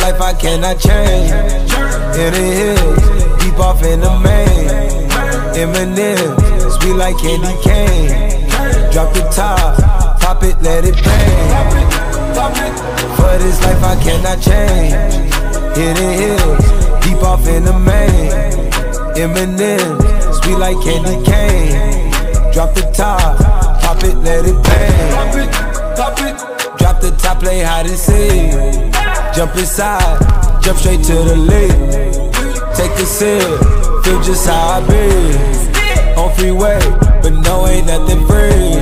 life I cannot change. In the hills, deep off in the main. Eminem, sweet like candy cane. Drop the top, pop it, let it bang. For this life I cannot change. Hidden hills, deep off in the main. Eminem, sweet like candy cane. Drop the top, pop it, let it bang. Drop the top, play hide and seek. Jump inside, jump straight to the lead. Take a sip, feel just how I be. On freeway, but no, ain't nothing free.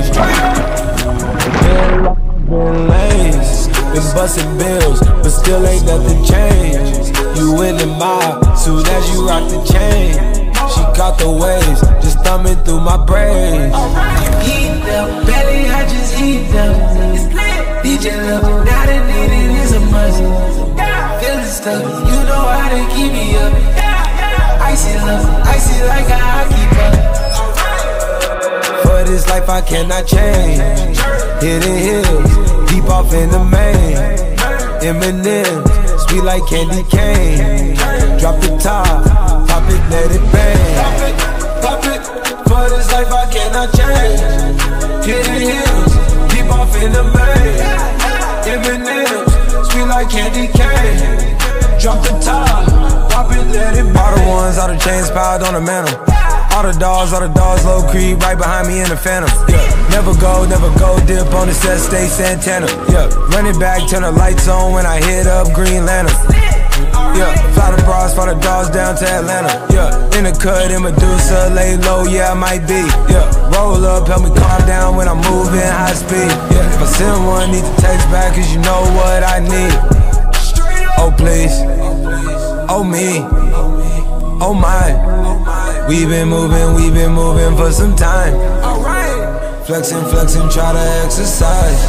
Been lanes, been bustin' bills, but still ain't nothing changed. You in the mob, soon as you rock the chain. She caught the waves, just thumbing through my braids. Heat them, belly, I just heat them. DJ level, now the needed is a must. Feelin stuff, you know how to keep me up. Icy love, icy like how I keep up. For this life I cannot change. Hidden hills, deep off in the main. Eminem, sweet like candy cane. Drop the top, pop it, let it bang. Pop it, for this life I cannot change. Hidden hills, deep off in the main. Eminem, sweet like candy cane. Drop the top, pop it, let it bang. All the ones, all the chains piled on the mantle. All the dogs, low creep, right behind me in the phantom. Yeah, never go, dip on the set, stay Santana. Yeah, run it back, turn the lights on when I hit up Green Lantern. Yeah, fly the bras, fly the dogs down to Atlanta. Yeah, in the cut, in Medusa, lay low, yeah, I might be. Yeah, roll up, help me calm down when I'm moving high speed. Yeah, if I send one, need to text back, cause you know what I need. Oh please, oh me, oh my. We've been moving for some time. Alright. Flexing, try to exercise.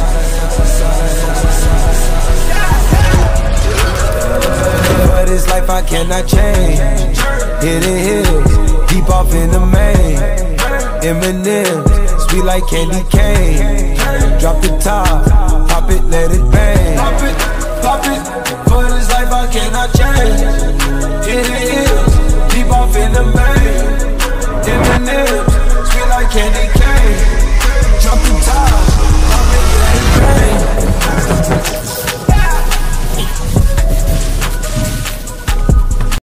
For this life I cannot change. Hidden hills, deep off in the main. Eminem, sweet like candy cane. Drop the top, pop it, let it bang. Pop it, for this life I cannot change. Hidden hills, deep off in the main. Eminem, sweet like candy cane.